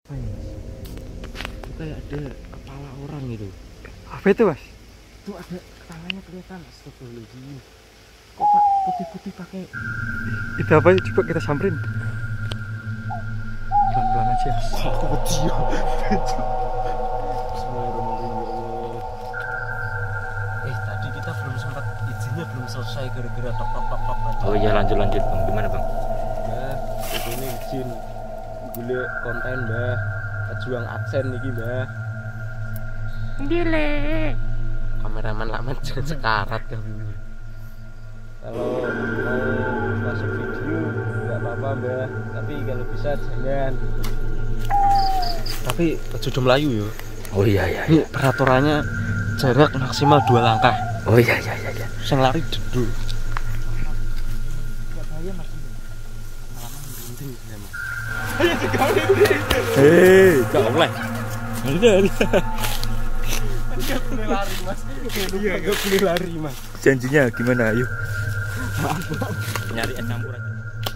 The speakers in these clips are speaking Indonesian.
apa ya mas? Itu kayak ada kepala orang gitu. Apa itu mas? Itu ada kepalanya kelihatan. Astagfirullahaladzim. Kok pak putih-putih pakai? Itu apa? Coba kita samperin. Pelan-pelan aja mas. Kok aku wedi ya? Bismillahirrahmanirrahim. Tadi kita belum sempat izinnya belum selesai gara-gara tok. Oh iya lanjut bang, gimana bang? Mbah, ini izin gule konten mbah, pejuang aksen niki mbah. Gile. Kameraman lama jangan sekarat kamu. Kalau mau masuk video nggak apa-apa mbah, tapi kalau bisa jangan. Tapi jodoh Melayu yo. Oh iya. Ini peraturannya jarak maksimal 2 langkah. Oh iya. Sing lari dedul. Gak boleh. Gak boleh lari mas. Iya, gak boleh lari mas. Janjinya gimana? Ayo. Nyari es campur aja.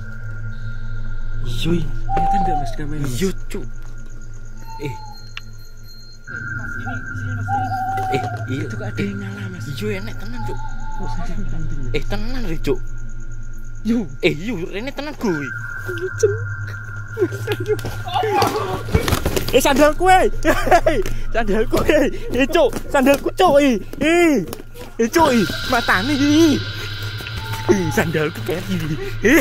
Iya, kelihatan gak mas kamera? Iya cuk. Iya Itu ada yang nyala mas. Iya enek tenan cuk. Kok saja penting. Tenan re cuk. Yo, Iya rene tenan gue. Sandalku sandalku cuk, sandalku cuk cuk matane sandalku kayak gini.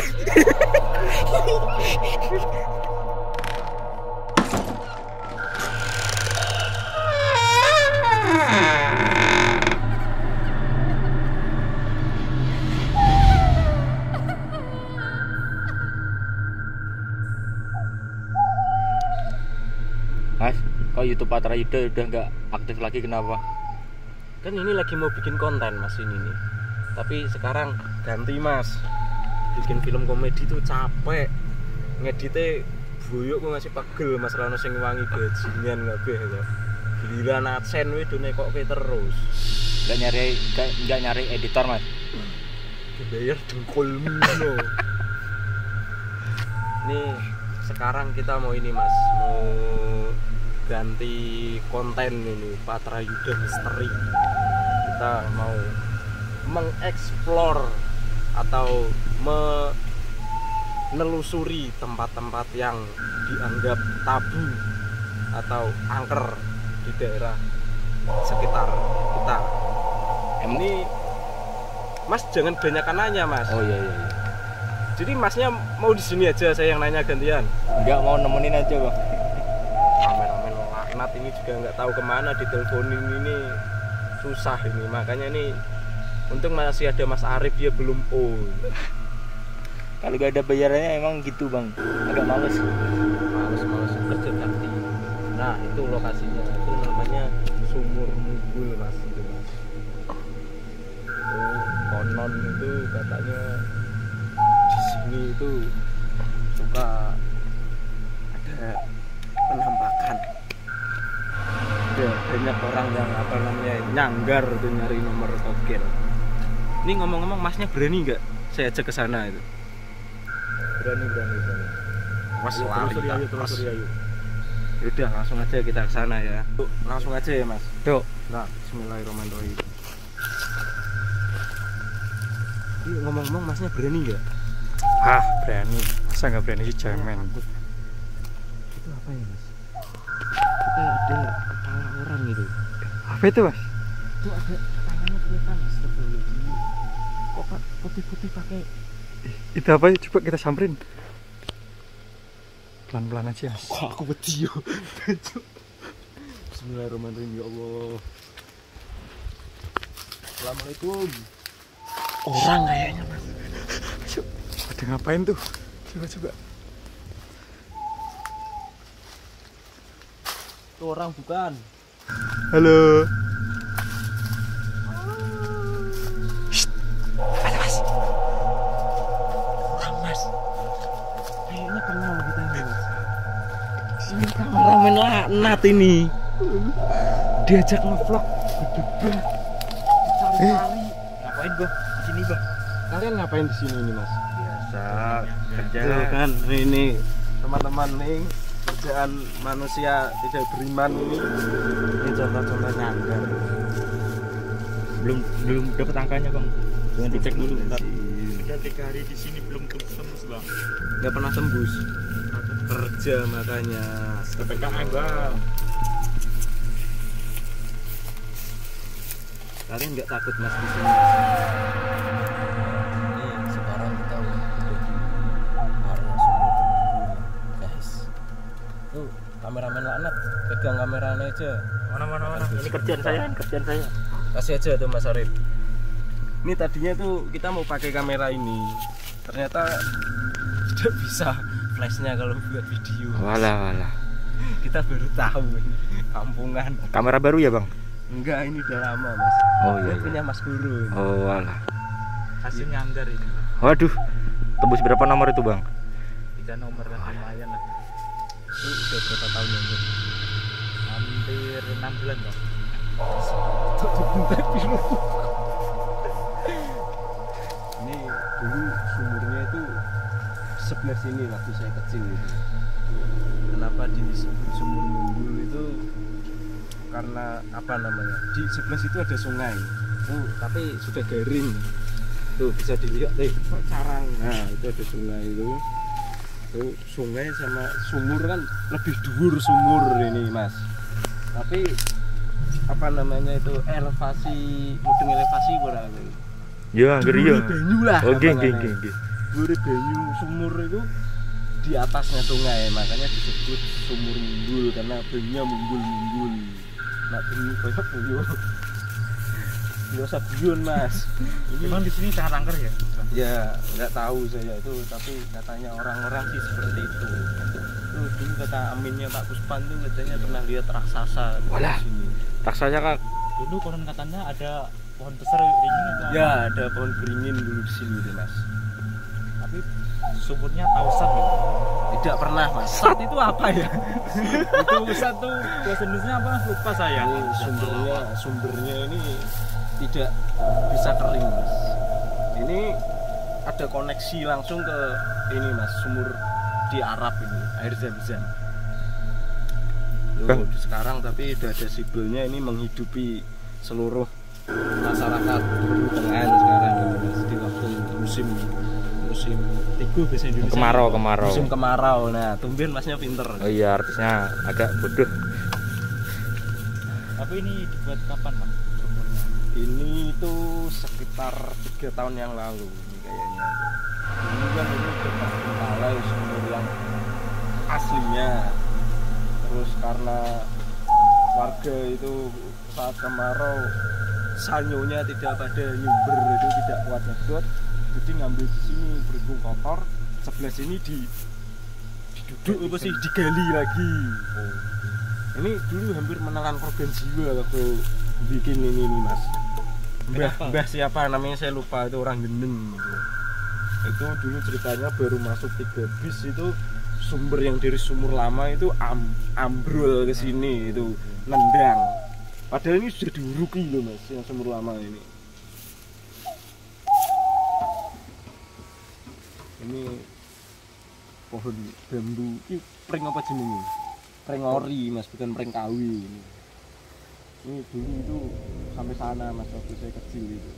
Mas, kok YouTube Patra Yuda udah nggak aktif lagi kenapa? kan ini lagi mau bikin konten mas ini nih. Tapi sekarang ganti mas. Bikin film komedi tuh capek. Ngedite buyuk kok ngasih pegel mas Rano sing wangi bajingan kabeh to. Giliran adsen wis nekokke terus. Nggak nyari editor mas? Bayar dengkulmu no. Nih sekarang kita mau ini mas, mau ganti konten ini Patra Yuda Misteri. Kita mau mengeksplor atau menelusuri tempat-tempat yang dianggap tabu atau angker di daerah sekitar kita. Ini mas jangan banyakan nanya mas. Oh iya. Jadi masnya mau di sini aja, saya yang nanya gantian. Nggak mau nemenin aja bang. Kameramen laknat ini juga nggak tahu kemana, diteleponin ini susah ini. Makanya ini untung masih ada Mas Arif, dia belum on. Kalau gak ada bayarannya emang gitu bang. Agak males kerja bakti. Nah itu lokasinya, itu namanya Sumur Mugul mas. Itu mas. Itu konon itu katanya di sini itu suka ada penampakan. Ada banyak orang yang apa namanya nyanggar tuh nyari nomor togel. Ini ngomong-ngomong masnya berani nggak saya ajak ke sana itu? Berani. Mas lari terus. Yaudah langsung aja kita ke sana ya. Tuh, langsung aja ya mas. Yuk. Nah, bismillahirrahmanirrahim. Ini ngomong-ngomong masnya berani nggak? Berani. Masa nggak berani sih cemen. Itu apa ya mas? Itu kayak ada kepala orang gitu. Apa itu mas? Itu ada kepalanya kelihatan. Astagfirullahaladzim. Kok pak putih-putih pakai? Itu apa? Coba kita samperin. Pelan-pelan aja mas. Kok aku wedi yo. Bismillahirrahmanirrahim ya Allah. Assalamualaikum. Orang kayaknya mas. Ada ngapain tuh? Coba. Itu orang bukan? Halo. Ada mas. Orang mas. Kayaknya kenal kita nih mas. Ini kameramen laknat ini. Diajak ngevlog. Cari-cari. Ngapain gua di sini bang? Kalian ngapain di sini nih mas? Biasa kerja. Tuh kan ini teman-teman nih kerjaan manusia tidak beriman ini contoh-contoh nyanggar. Belum dapat angkanya bang. Jangan dicek dulu bentar. Udah 3 hari di sini belum tembus bang. Nggak pernah tembus. Kerja makanya. PPKM bang. Kalian nggak takut mas di sini? Ini sekarang kita udah di area sumur Tumbuh, guys. Tuh kameramen laknat, pegang kameranya aja. Mana. Ini kerjaan saya. Kasih aja tuh Mas Arif. Ini tadinya tuh kita mau pakai kamera ini, ternyata tidak bisa flashnya kalau buat video. Walah. Kita baru tahu ini kampungan. Kamera baru ya bang? Enggak, ini udah lama mas. Oh iya. Ini punya Mas Guru. Oh walah. Hasil nyanggar ini. Waduh. Tembus berapa nomor itu bang? 3 nomor kan lumayan lah. Itu udah berapa tahun ya bro? Hampir 6 bulan bang. Ini dulu sumurnya itu sebelah sini waktu saya kecil itu. Kenapa disebut sumur Mumbul itu? Karena apa namanya? Di sebelah situ ada sungai. Tapi sudah garing. Tuh bisa dilihat deh, carang. Nah, itu ada sungai itu. Tuh sungai sama sumur kan lebih dhuwur sumur ini, Mas. Tapi apa namanya itu elevasi, mudeng elevasi berapa? Ya, ngeri ya. Banyu lah. Oke. Dhuwure banyu sumur itu di atasnya sungai, makanya disebut sumur Mumbul karena banyunya mumbul. Nak banyu kayak buyo. Enggak usah buyun, Mas. Memang di sini sangat angker ya? Ya, nggak tahu saya itu, tapi katanya orang-orang sih seperti itu. Tuh, dulu kata aminnya Pak Kuspan tuh katanya pernah lihat raksasa Walah. di sini. Raksasa kan Dulu konon katanya ada pohon besar beringin itu. Ya, ada pohon beringin dulu di sini deh, Mas. Tapi sumurnya tausat gitu. Tidak pernah, Mas. Sat itu apa ya? Itu usat tuh bahasa Indonesia apa? Lupa saya. Ini sumbernya ini tidak bisa kering, Mas. Ini ada koneksi langsung ke ini, Mas, sumur di Arab ini, air Zam-Zam. Loh, sekarang tapi udah ada sibelnya ini menghidupi seluruh masyarakat Tengahan sekarang, Mas, di waktu musim tigu bahasa Indonesia. kemarau. Musim kemarau. Nah, tumben Masnya pinter. Oh iya, artisnya agak bodoh. Tapi ini dibuat kapan Pak sumurnya? Ini itu sekitar 3 tahun yang lalu ini kayaknya. Ini kan ini terbengkalai sumur yang aslinya. Terus karena warga itu saat kemarau sanyonya tidak pada nyumber, itu tidak kuat nyedot, jadi ngambil di sini berhubung kotor, sebelah sini diduduk apa sih, digali lagi. Ini dulu hampir menelan korban jiwa waktu bikin ini nih, Mas. Mbah siapa namanya saya lupa, itu orang Geneng gitu. Itu dulu ceritanya baru masuk 3 bis itu sumber yang dari sumur lama itu ambrol ke sini, itu nendang. Padahal ini sudah diuruki loh, Mas, yang sumur lama ini. Ini pohon bambu, ini pring apa jenenge? Pring ori, Mas, bukan pring kawi ini. Ini dulu itu sampai sana, Mas, waktu saya kecil itu.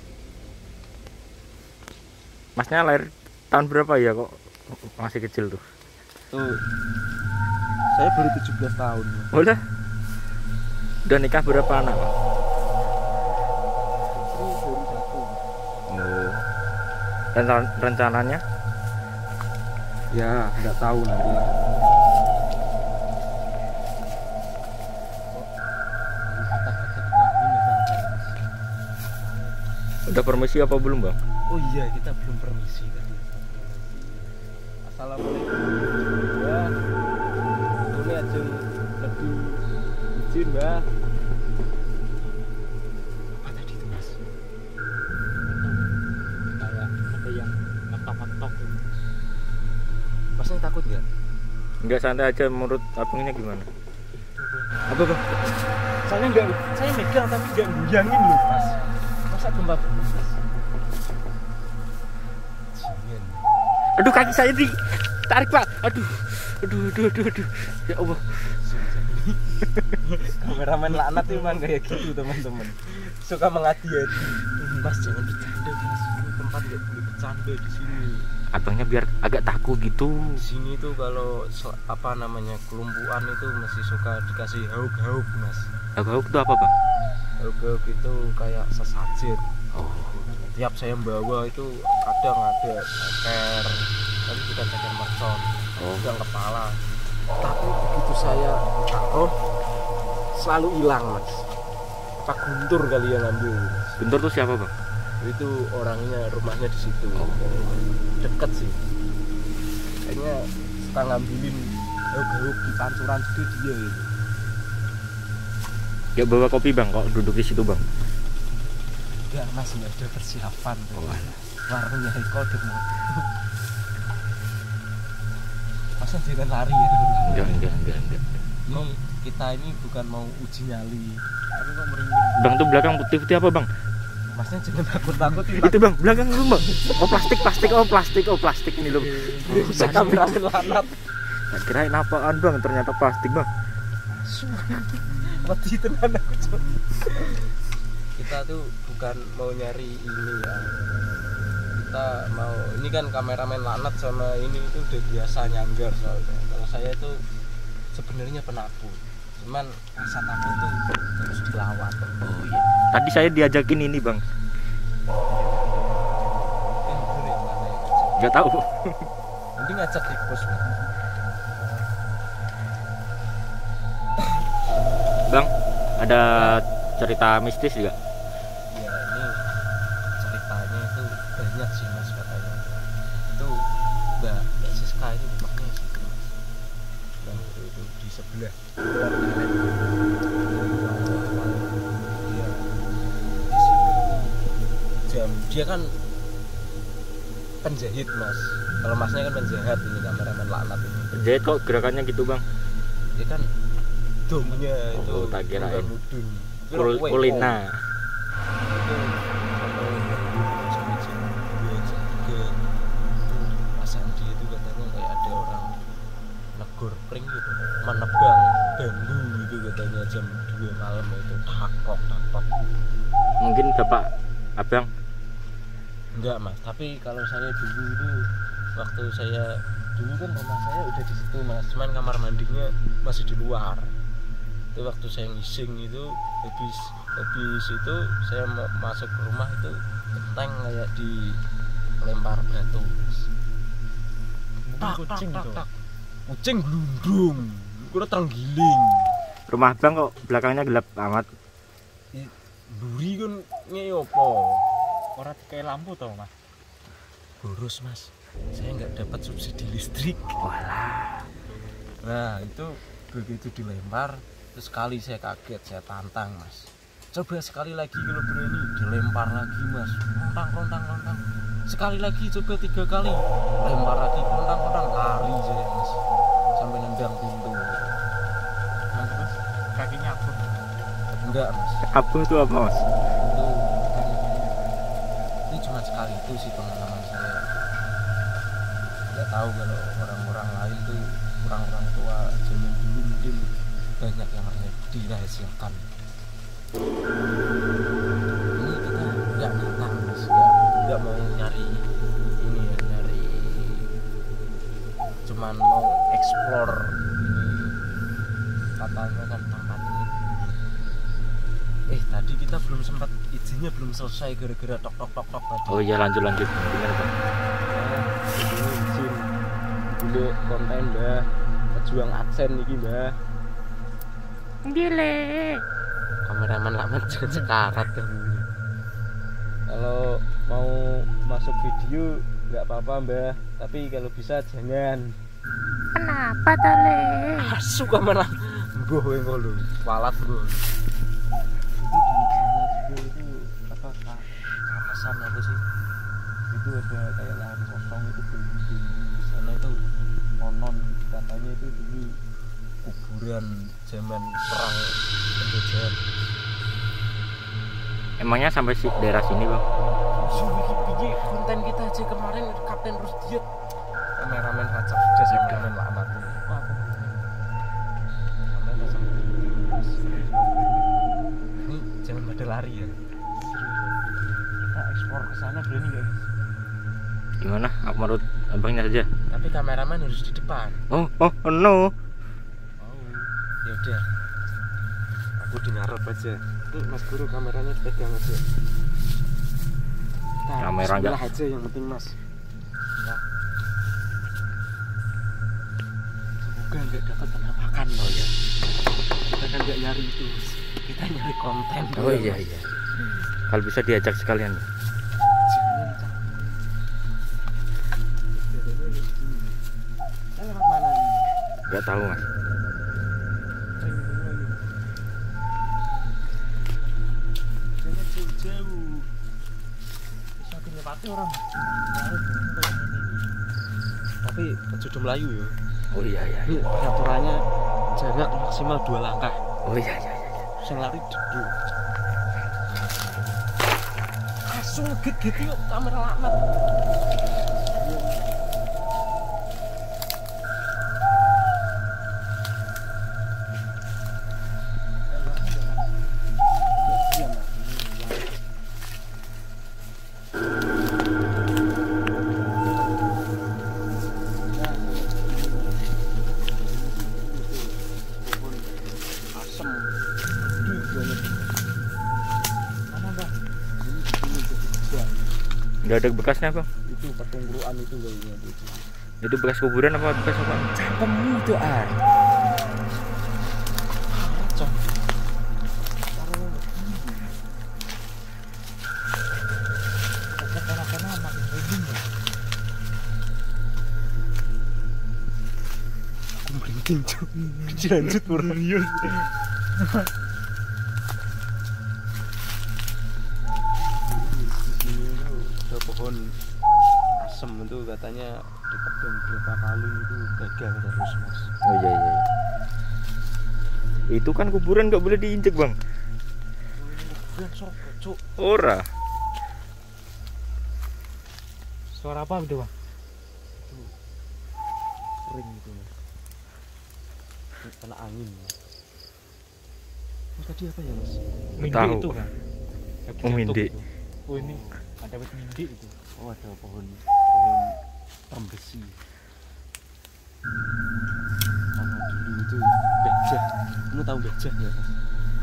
Masnya lahir tahun berapa ya kok masih kecil tuh? Tuh, saya baru 17 tahun. Udah nikah berapa anak Pak? Istri baru 1. Oh. Dan rencananya? Ya, nggak tahu nanti lah. Udah permisi apa belum Bang? Oh iya, kita belum permisi tadi. Assalamualaikum. Ya, ini aja lebih izin, Mbak. Apa tadi itu Mas? Kayak ada yang ngetok-ngetok gitu. Masnya takut nggak? Enggak, santai aja. Menurut abangnya gimana? Apa, Bang? Saya megang tapi nggak goyangin loh, Mas. Masa gempa bumi, Mas? Jingin. Aduh, kaki saya ditarik Pak. Aduh. Aduh. Ya Allah. Kameramen laknat itu memang kayak gitu teman-teman, suka mengadi-adi. Mas jangan bercanda mas, ini tempat nggak boleh bercanda di sini. Ataunya biar agak takut gitu. Di sini tuh kalau apa namanya kelumpuan itu masih suka dikasih hauk-hauk mas. Hauk itu apa bang? Hauk-hauk itu kayak sesajen. Oh. Tiap saya bawa itu kadang ada ceker, tadi bukan ceker mercon, yang kepala. Tapi begitu saya taruh selalu hilang mas. Pak Guntur kali yang ngambil mas. Guntur tuh siapa bang? Itu orangnya, rumahnya di situ. Deket sih. Kayaknya suka ngambilin hauk-hauk di pancuran juga dia gitu. Gak bawa kopi bang, kok duduk di situ bang? Enggak mas, nggak ada persiapan. Warungnya Eko di motor. Masa jangan lari ya? Enggak. Ini kita ini bukan mau uji nyali, tapi kok merinding. Bang tuh belakang putih-putih apa bang? Masnya jangan takut-takut. Itu bang, belakang lu bang. Oh plastik ini loh. Saya kameramen lanat. Kirain apaan bang, ternyata plastik bang. Mati tenan aku coba. Kita tuh bukan mau nyari ini ya. Kita mau, ini kan kameramen laknat sama ini itu udah biasa nyanggar soalnya. Kalau saya itu sebenarnya penakut, cuman rasa takut tuh terus dilawan. Oh iya. Tadi saya diajakin ini bang. Ini bener yang mana ya? Gak tahu. Nanti ngajak di pos. Bang, ada cerita mistis juga? Ya ini ceritanya itu banyak sih mas katanya. Itu Mbak Siska ini rumahnya situ mas. Dan itu di sebelah. Dia kan penjahit mas. Kalau masnya kan penjahat, ini kameramen laknat ini. Penjahit kok gerakannya gitu bang? Dia kan domnya itu. Oh, tak kirain. Mudun. Kulina. Itu sampai jam 2 jam 3 itu Mas Andi itu katanya kayak ada orang negor pring gitu, menebang bambu gitu katanya jam 2 malam itu takok. Mungkin bapak abang? Enggak mas, tapi kalau saya dulu itu waktu saya dulu kan rumah saya udah di situ mas, cuman kamar mandinya masih di luar. Itu waktu saya ngising itu habis itu saya masuk ke rumah itu genteng kayak dilempar batu. Tak. Kucing glundung, udah terenggiling. Rumah bang kok belakangnya gelap amat? Duri kan ngeyopo. Orang kayak lampu tau mas. Boros mas, saya nggak dapat subsidi listrik. Walah. Nah itu begitu dilempar, terus sekali saya kaget, saya tantang mas. Coba sekali lagi kalau berani, dilempar lagi mas. Lontang. Sekali lagi coba 3 kali, lempar lagi, lontang, lari saya mas. Sampai nendang pintu. Nah, terus kakinya apa? Enggak mas. Apa itu apa mas? Itu cuma sekali itu sih pengalaman saya. Nggak tahu kalau orang-orang lain tuh, orang-orang tua zaman dulu mungkin banyak yang dirahasiakan. Ini kita nggak nantang mas, nggak mau nyari ini ya, nyari cuman mau explore ini, katanya kan tempat ini. Tadi kita belum sempat, izinnya belum selesai gara-gara tok tadi. Oh iya, lanjut gimana bang? Ini izin dulu konten mbah, pejuang adsen nih mbah. Gile. Kameramen lama jangan sekarat kan. Kalau mau masuk video nggak apa-apa mbah, tapi kalau bisa jangan. Kenapa tole? Asu kamera. Mbuh kowe ngono. Walat mbuh. Itu apa kawasan apa sih? Itu ada kayak lahan kosong itu dulu di sana itu konon katanya itu dulu kuburan zaman perang penjajahan. Emangnya sampai daerah sini bang? Piye konten kita aja kemarin Kapten Rusdiat, kameramen Racap sudah kameramen lama tuh. nyari ya. Kita ekspor ke sana berani nggak? Gimana? Aku menurut abangnya saja. Tapi kameraman harus di depan. Oh no. Oh, ya udah. Aku di ngarep aja. Nih Mas Guru kameranya dipegang aja. Nah, Kamera enggak aja yang penting Mas. Nah. Semoga nggak dapat penampakan loh ya. Kita kan nggak nyari itu. Kita nyari konten. Oh iya. Kalau bisa diajak sekalian. Jangan, Cak. Kita lewat mana ini? Nggak tahu Mas. Jangan jauh-jauh. Bisa dilewati orang. Tapi jodoh Melayu ya. Oh iya. Ini peraturannya jarak maksimal 2 langkah. Oh iya. Sing lari duduk. Langsung ngeget yuk kamera laknat. Nggak ada bekasnya bang? Itu pertungguruan itu kayaknya itu. Itu bekas kuburan apa bekas apa? Cangkemmu itu aku merinding cuy. Lanjut Murius. Ada pohon asem itu katanya ditebang berapa kali itu gagal terus Mas. Oh iya. Itu kan kuburan nggak boleh diinjek bang. Kuburan sopo cuk. Ora. Suara apa itu bang? Itu kering itu Mas. Kena angin. Mas tadi apa ya Mas? Mindi Tahu. itu kan? Oh, mindi. Oh ini ada wit mindi itu. Oh ada pohon trembesi. Sama dulu itu gajah. Kamu tahu gajah ya Mas?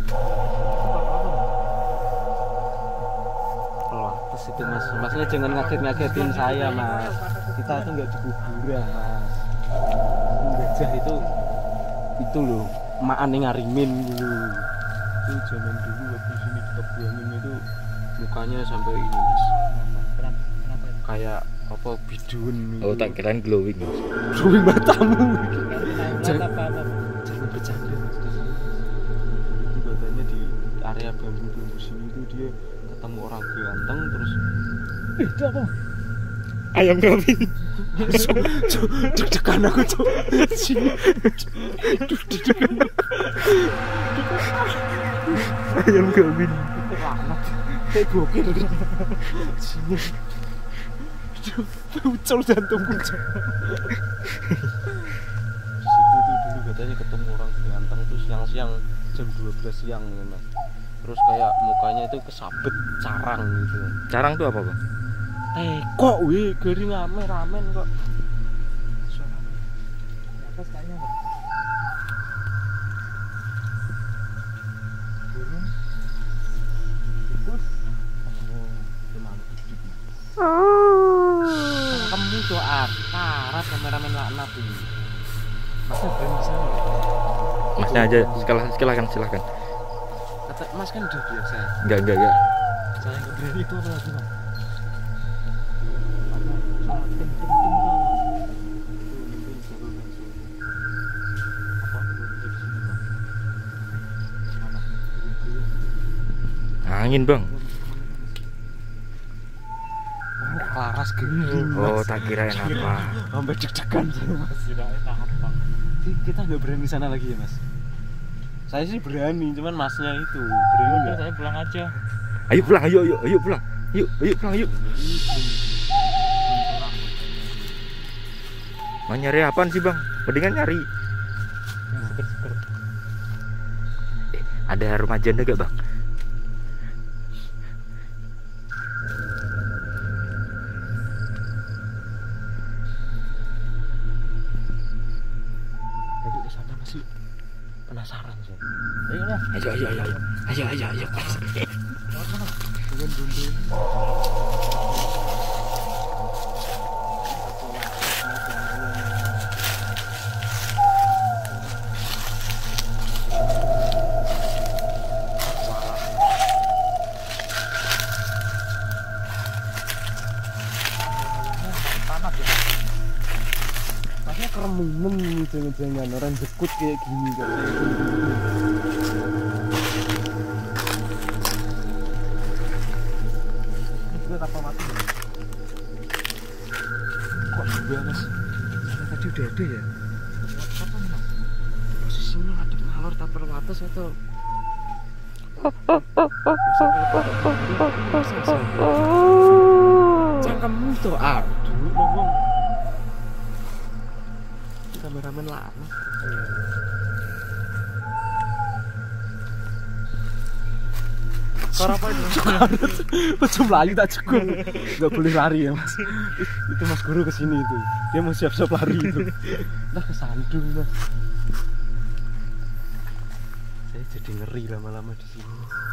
Pelatas itu Mas. Masnya jangan ngaget-ngagetin saya Mas. Kita tuh nggak di kuburan Mas. Gajah itu loh emaan yang ngarimin dulu. Itu zaman dulu waktu sini kita buangin itu mukanya sampai ini Mas. Kenapa? Kayak apa bidun gitu. Oh tak kirain glowing. Glowing matamu. Jangan apa? Jangan bercanda Mas. Itu katanya di area bambu-bambu sini itu dia ketemu orang ganteng terus itu apa? Ayam kambing. Deg-degan aku tuh. Sini. Deg-degan. Ayam kambing. Laknat. Kayak gokil. Sini. Ucul jantungku. Di situ tuh dulu katanya ketemu orang ganteng tuh siang-siang jam 12 siang ya Mas. Terus kayak mukanya itu kesabet carang gitu. Carang tuh apa bang? Kok wih gering ramen kok. Suara apa? Di atas kayaknya bang. Burung. Tikus. Oh, teman hidup. Kamu doa parah kameramen laknat ini. Masnya berani di sana. Masnya aja silakan. Kata Mas kan udah biasa. Enggak. Saya nggak berani itu apa lagi Mas? Angin bang. Oh, Laras gini. Oh tak kirain apa. Sampai deg-degan saya Mas. Apa? Kita nggak berani di sana lagi ya Mas. Saya sih berani, cuman Masnya itu berani Udah nggak? saya pulang aja. Ayo pulang, ayo pulang. Yuk pulang yuk. Mau nyari apaan sih bang? Mendingan nyari. Seger-seger. Ada rumah janda gak bang? Penasaran sih. Ayo lah. Ayo. Makanya kereminen nih jangan-jangan orang jekut kayak gini kan. Ini buat apa mati? Kok juga mas? Tadi udah ada ya? Apa nih mas? Posisinya ngadep ngalor tapar wates atau? Cangkemmu tuh aduh ngomong. Kameramen lama. Suara apa itu? Macam lari tak cukup. Gak boleh lari ya mas. Itu mas guru kesini itu. Dia mau siap-siap lari itu. Nah kesandung mas. Saya jadi ngeri lama-lama di sini.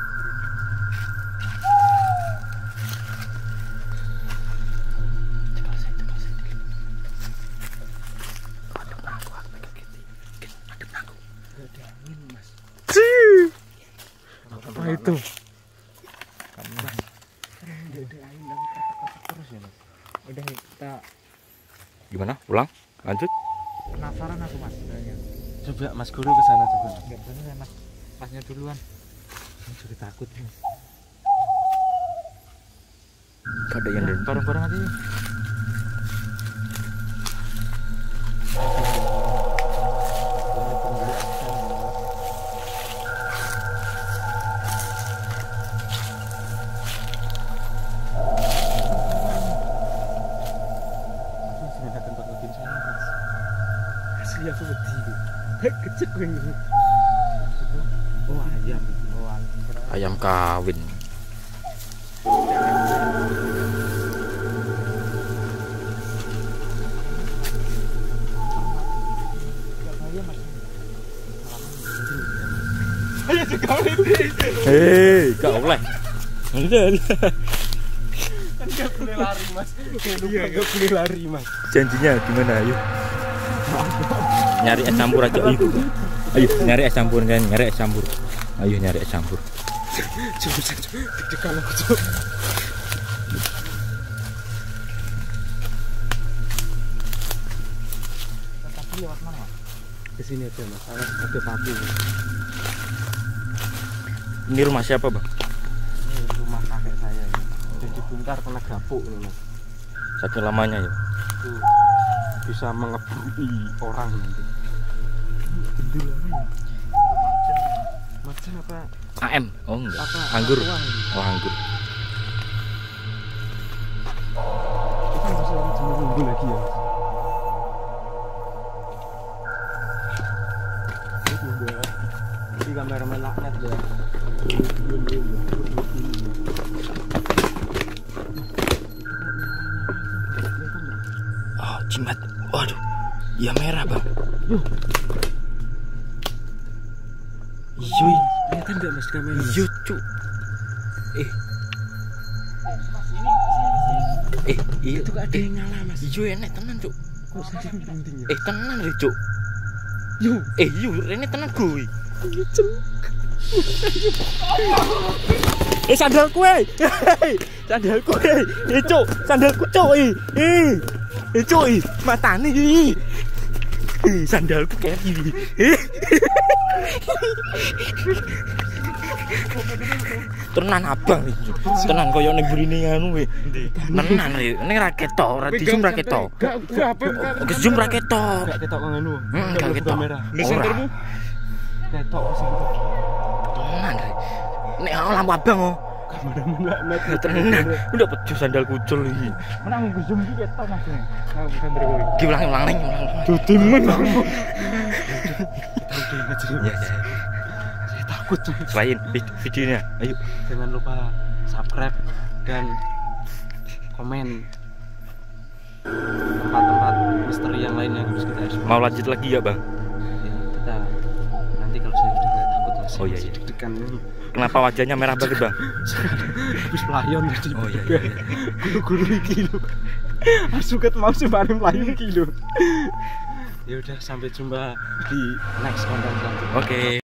Apa itu? Udah kita gimana? Pulang? Lanjut? Penasaran aku mas sebenarnya. Coba mas guru ke sana coba. Enggak bener mas. Pasnya duluan. Saya jadi takut mas. Gak ada yang dari Bareng-bareng aja. Asli aku wedi. Kecek ini. Oh ayam. ayam kawin. Hei, gak boleh. Kan gak boleh lari mas. Iya gak boleh lari mas. Janjinya gimana? Ayo. Nyari es campur aja. Ayo nyari es campur kan, nyari es campur. Ayo nyari es campur. Coba deg-degan aku coba. Tapi lewat mana mas? Kesini aja mas. Ada papi. Ini rumah siapa bang? Ini rumah kakek saya. Udah dibongkar kena gapuk loh mas. Saking lamanya ya. Itu bisa mengebui orang nanti. Gendul apa ya? Macam apa? AM? Oh enggak. Apa? Anggur. Anak tua ini. Oh anggur. Itu masih lagi jemur nunggu lagi ya mas. Itu udah di kameramen laknat ya. Oh jimat. Waduh. Ya merah bang. Yui. Kelihatan nggak mas kamera? Mas? Iya cuk. Iya Itu ada yang nyala mas. Iya enek tenan cuk. Kok saking pentingnya? Tenan re cuk. Yo, Iya rene tenan kuwi. ngicen. Sandalku sandalku cuk, sandalku cuk cuk matane sandalku kayak gini. Tenan abang tenan koyo ning burine anu we. Tenan re, ning ra ketok, ora disum ra ketok. Gak apa? Oke zoom ra ketok. Gak ketok nganu. Gak ketok. Mesentermu? Ketok mesenter. Tenan re. Nek lampu abang oh. Kameramen laknat. Tenan. Udah peju sandal kucul iki. Menang zoom iki ketok mas. Nah, bener kuwi. Diulang ning. Dudimen. Ya. Saya takut tuh. Selain videonya, ayo. Jangan lupa subscribe dan komen tempat-tempat misteri yang lain yang harus kita explore. Mau lanjut lagi ya bang? Ya, kita nanti kalau Oh iya, iya. Deg-degan ini. Kenapa wajahnya merah banget bang? Habis pelayon tadi. Oh iya, iya, iya. Guru-guru iki lho. Asuket mau sembarang pelayon iki lho. Ya udah, sampai jumpa di next konten selanjutnya. Oke.